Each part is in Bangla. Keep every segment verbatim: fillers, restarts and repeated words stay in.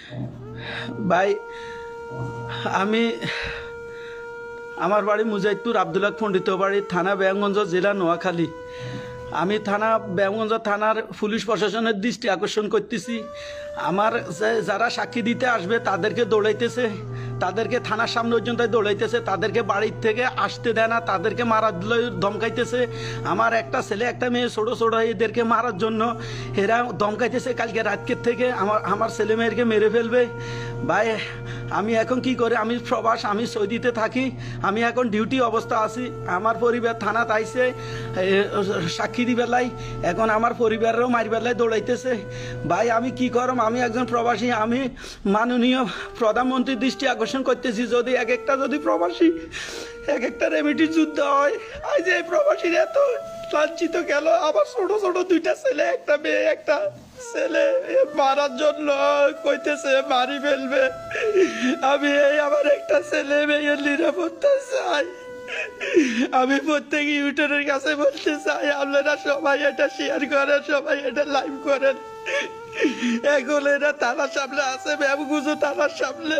ভাই আমি আমার বাড়ি মুজাহিদপুর আব্দুল্লাহ পণ্ডিত বাড়ি, থানা বেয়ামগঞ্জ, জেলা নোয়াখালী। আমি থানা বেয়ামগঞ্জ থানার পুলিশ প্রশাসনের দৃষ্টি আকর্ষণ করতেছি, আমার যারা সাক্ষী দিতে আসবে তাদেরকে দৌড়াইতেছে, তাদেরকে থানার সামনে পর্যন্ত দৌড়াইতেছে, তাদেরকে বাড়ির থেকে আসতে দেয় না, তাদেরকে মারার ধমকাইতেছে। আমার একটা ছেলে একটা মেয়ে ছোটো ছোটো এদেরকে মারার জন্য এরা ধমকাইতেছে কালকে রাতকের থেকে আমার আমার ছেলে মেয়েকে মেরে ফেলবে। ভাই আমি এখন কি করে, আমি প্রবাস, আমি সৌদিতে থাকি, আমি এখন ডিউটি অবস্থা আছি, আমার পরিবার থানাত আইছে সাক্ষী দিবেলাই, এখন আমার পরিবারেরও মারিবেলায় দৌড়াইতেছে। ভাই আমি কি করম, আমি একজন প্রবাসী, আমি মাননীয় প্রধানমন্ত্রীর দৃষ্টি আকর্ষণ করতেছি, যদি এক একটা যদি প্রবাসী এক একটা রেমিডি যুদ্ধ হয়, আজ এই প্রবাসীর এত লাঞ্ছিত গেল, আবার ছোট ছোট দুইটা ছেলে একটা মেয়ে একটা ছেলে মারার জন্য কইতেছে মারি ফেলবে। আমি এই আমার একটা ছেলে মেয়ের নিরাপত্তা চাই। আমি প্রত্যেক ইউটিউবের কাছে বলতে চাই আপনারা সবাই এটা শেয়ার করেন, সবাই এটা লাইভ করেন। এখন এরা থানার সামনে আছে, ব্যাবগুজো থানার সামনে।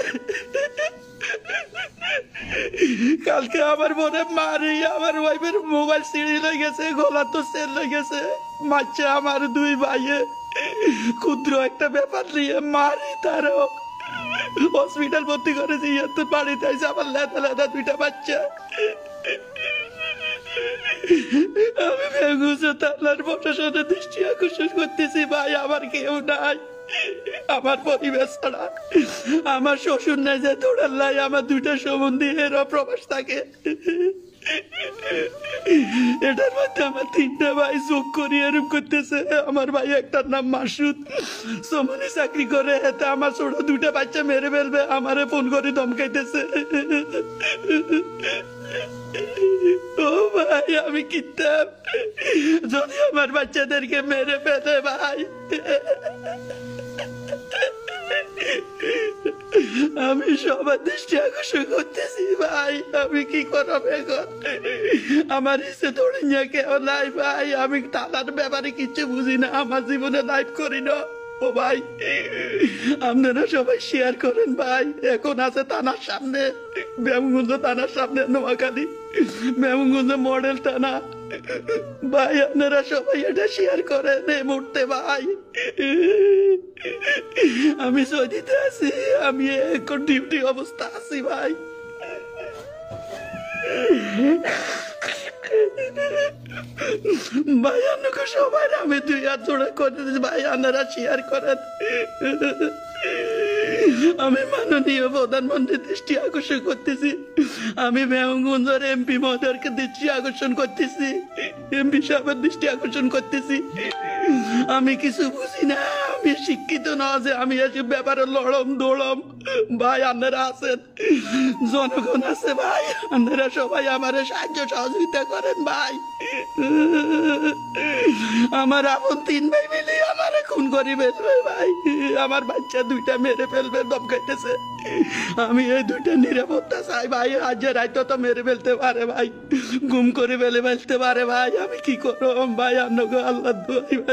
কালকে আমার মনে মারি আমার ওয়াইফের মোবাইল ছিঁড়ি লেগেছে, গলা তো সেল লেগেছে, মারছে আমার দুই ভাইয়ে, ক্ষুদ্র একটা ব্যাপার নিয়ে মারি, তারও হসপিটাল ভর্তি করেছি, তোর বাড়িতে আছে আমার লেদা লেদা দুইটা বাচ্চা। আমি বেগুজো থানার প্রশাসনের দৃষ্টি আকর্ষণ করতেছি, ভাই আমার কেউ নাই, আমার পরিবেশ ছাড়া আমার শ্বশুর নাই যে দৌড়ার লাই, আমার দুইটা সম্বন্ধী এরা প্রবাস থাকে। এটার মধ্যে আমার তিনটা ভাই যোগ করি এরম করতেছে। আমার ভাই একটার নাম মাসুদ, সমনি চাকরি করে, এতে আমার ছোট দুইটা বাচ্চা মেরে ফেলবে, আমারে ফোন করে ধমকাইতেছে। ও ভাই আমি কিতাব যদি আমার বাচ্চাদেরকে মেরে ফেলে ভাই, আমি সবার দৃষ্টি আকর্ষণ করতেছি ভাই, আমি কি করব এখন, আমার ইচ্ছে ধরে নিয়ে কেউ নাই ভাই, আমি টাকার ব্যাপারে কিচ্ছু বুঝি না, আমার জীবনে লাইফ করি না। ও ভাই আপনারা সবাই শেয়ার করেন ভাই, এখন আছে থানার সামনে, ব্যায়ামগঞ্জ থানার সামনে নোয়াখালী, ব্যায়ামগঞ্জ মডেল থানা। ভাই আপনারা সবাই এটা শেয়ার করেন এই মুহূর্তে ভাই। আমি সৌদিতে আছি, আমি এখন ডিউটি অবস্থা আছি ভাই। ভাই আপনাকে সবাই আমি দুই হাত জোড়া করে দিচ্ছি ভাই, আপনারা শেয়ার করেন। আমি মাননীয় প্রধানমন্ত্রীর দৃষ্টি আকর্ষণ করতেছি, আমি ব্যায়ামগঞ্জের এমপি মহোদয়কে দৃষ্টি আকর্ষণ করতেছি, এমপি সাহেবের দৃষ্টি আকর্ষণ করতেছি। আমি কিছু বুঝি না, আমি শিক্ষিত না যে আমি এসব ব্যাপারে লড়ম দৌড়ম। ভাই আপনারা আছেন, জনগণ আছে ভাই, আপনারা সবাই আমার সাহায্য সহযোগিতা করেন ভাই। আমার আপন তিন ভাই মিলে আমার খুন করে ফেলবে ভাই, আমার বাচ্চা দুইটা মেরে ফেলবে ধমকাইতেছে। আমি এই দুইটা নিরাপত্তা চাই ভাই, আজ রাইতো তো মেরে ফেলতে পারে ভাই, গুম করে ফেলে ফেলতে পারে ভাই, আমি কি করব ভাই, আপনাকে আল্লাহ দোয়াই ভাই।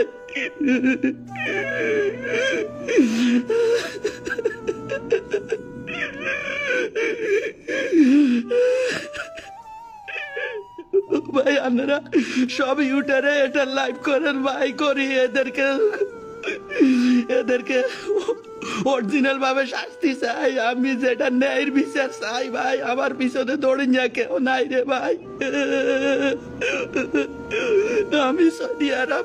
ভাই আপনারা সব ইউটারে এটা লাইভ করেন ভাই, করি এদেরকে এদেরকে অরিজিনাল ভাবে শাস্তি চাই, আমি যেটা ন্যায়ের বিচার চাই ভাই, আমার পিছনে দৌড়ে যা কেউ নাই রে ভাই। আমি সৌদি আরব,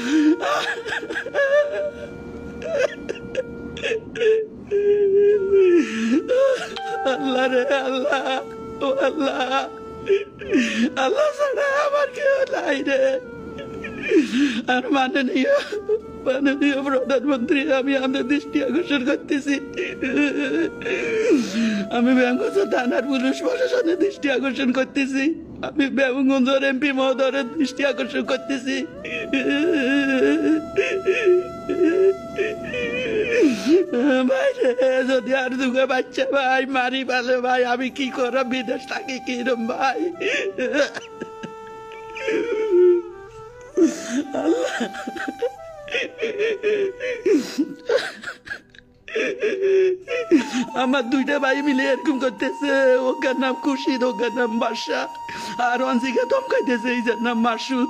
আল্লাহ রে আল্লাহ, ও আল্লাহ, আল্লাহ ছাড়া আমার কেউ নাই রে। আর মাননীয় মাননীয় প্রধানমন্ত্রী আমি আমাদের দৃষ্টি আকর্ষণ করতেছি, আমি ব্যায়ামগঞ্জ থানার পুলিশ প্রশাসনের দৃষ্টি আকর্ষণ করতেছি, আমি ব্যায়ামগঞ্জের এমপি মহোদয়ের দৃষ্টি আকর্ষণ করতেছি। ভাই যদি আর দুগে বাচ্চা ভাই মারি ফেলে ভাই, আমি কি করব, বিদেশ থাকি কিরম ভাই। আল্লাহ আমার দুইটা ভাই মিলে এরকম করতেছে, ওকার নাম খুশিদ, ওকার নাম বাদশা, আর অনসিকা ধমকাইতেছে এই যার নাম মাসুদ।